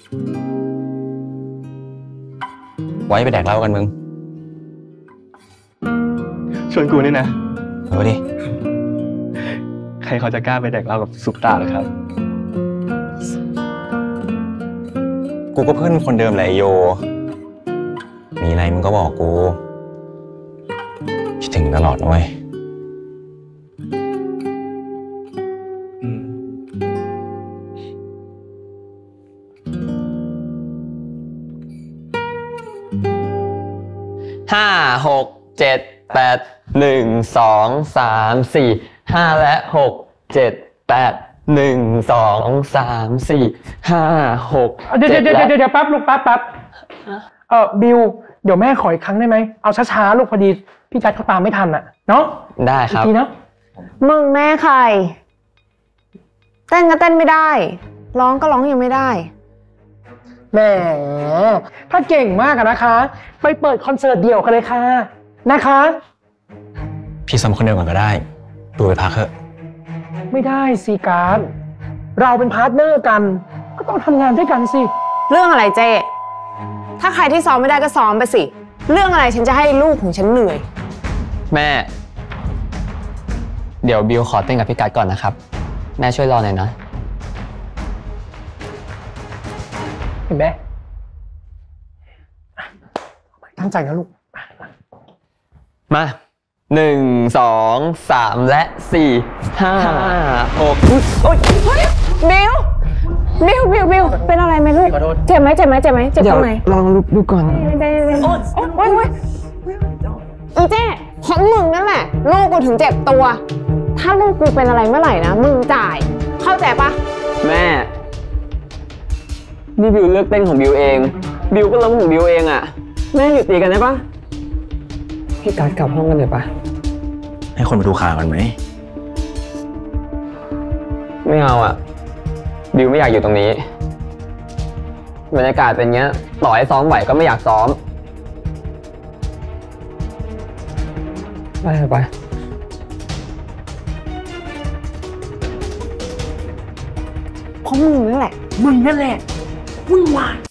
ไว้ไปแดกเหล้ากันมึงชวนกูนี่นะเอาดิใครเขาจะกล้าไปแดกเหล้ากับซุปตาหรอครับกูก็เพื่อนคนเดิมแหละโยมีอะไรมึงก็บอกกูคิดถึงตลอดนะเว้ย 5 6 7 8 1 2 3 4 5 และ 6 7 8 1 2 3 4 5 6 เดี๋ยวแป๊บลูกแป๊บบิวเดี๋ยวแม่ขออีกครั้งได้ไหมเอาช้าๆลูกพอดีพี่จัดเขาตามไม่ทันอ่ะเนาะได้ครับอีกทีเนาะมึงแม่ใครเต้นก็เต้นไม่ได้ร้องก็ร้องยังไม่ได้แหมถ้าเก่งมากอะนะคะไปเปิดคอนเสิร์ตเดี่ยวกันเลยค่ะนะคะพี่ซ้ำคนเดิมก่อนก็ได้ดูไปพักเถอะไม่ได้สิการเราเป็นพาร์ทเนอร์กันก็ต้องทำงานด้วยกันสิเรื่องอะไรเจ๊ถ้าใครที่ซ้อมไม่ได้ก็ซ้อมไปสิเรื่องอะไรฉันจะให้ลูกของฉันเหนื่อยแม่เดี๋ยวบิวขอเต้นกับพี่กัดก่อนนะครับแม่ช่วยรอหน่อยนะเห็นไหมตั้งใจนะลูกมา1 2 3 และ 4 5 6 โอ๊ยบิวเป็นอะไรไหมลูกเจ็บไหมเจ็บตรงไหนลองลุกดูก่อนโอ๊ยอีเจ๊ของมึงนั่นแหละลูกกูถึงเจ็บตัวถ้าลูกกูเป็นอะไรเมื่อไหร่นะมึงจ่ายเข้าใจปะแม่นี่บิวเลือกเต้นของบิวเองบิวก็ล้มของบิวเองอ่ะแม่หยุดตีกันได้ปะพี่กัดกลับห้องกันเลยปะให้คนมาดูข่าวกันไหมไม่เอาอ่ะบิวไม่อยากอยู่ตรงนี้บรรยากาศเป็นเงี้ยต่อให้ซ้อมไหวก็ไม่อยากซ้อมไปเพราะมึงนั่นแหละวุ่นวาย